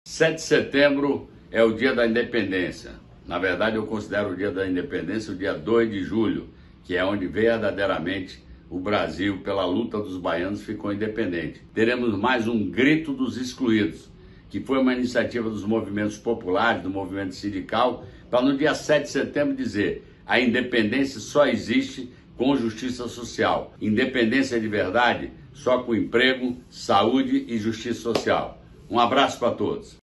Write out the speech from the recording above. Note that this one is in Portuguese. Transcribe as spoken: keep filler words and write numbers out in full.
sete de setembro é o dia da independência. Na verdade, eu considero o dia da independência o dia dois de julho, que é onde verdadeiramente o Brasil, pela luta dos baianos, ficou independente. Teremos mais um grito dos excluídos, que foi uma iniciativa dos movimentos populares, do movimento sindical, para no dia sete de setembro dizer: a independência só existe com justiça social. Independência de verdade só com emprego, saúde e justiça social. Um abraço para todos.